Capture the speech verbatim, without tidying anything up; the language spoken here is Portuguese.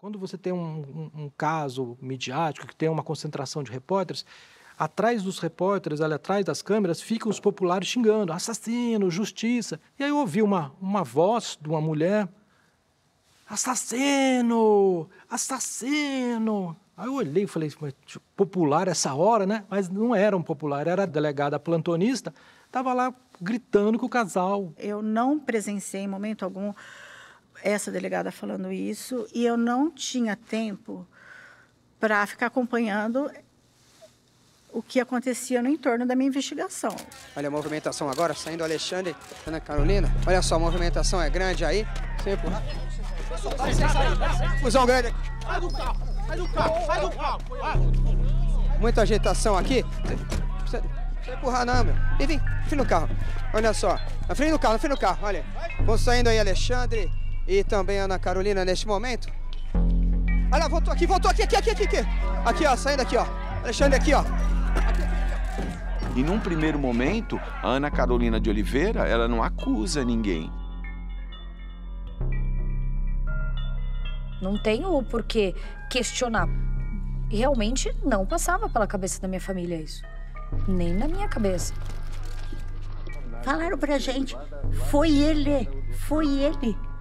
Quando você tem um, um, um caso midiático, que tem uma concentração de repórteres, atrás dos repórteres, ali atrás das câmeras, ficam os populares xingando, assassino, justiça. E aí eu ouvi uma, uma voz de uma mulher, assassino, assassino. Aí eu olhei e falei, popular essa hora, né? Mas não era um popular, era a delegada plantonista, estava lá gritando com o casal. Eu não presenciei em momento algum essa delegada falando isso e eu não tinha tempo para ficar acompanhando o que acontecia no entorno da minha investigação. Olha a movimentação agora, saindo o Alexandre, Ana Carolina. Olha só, a movimentação é grande aí. Sem empurrar. Fusão grande aqui. Sai do carro, sai do carro, sai do carro. Muita agitação aqui. Não precisa empurrar não, meu. Vem, vem, frente no carro. Olha só, na frente do carro, na frente do carro, olha. Vão saindo aí Alexandre e também Ana Carolina neste momento. Olha, voltou aqui, voltou aqui, aqui, aqui, aqui. Aqui, aqui ó, saindo aqui, ó. Alexandre aqui, ó. E num primeiro momento, a Ana Carolina de Oliveira, ela não acusa ninguém. Não tenho o porquê questionar. Realmente não passava pela cabeça da minha família isso. Nem na minha cabeça. Falaram pra gente, foi ele, foi ele.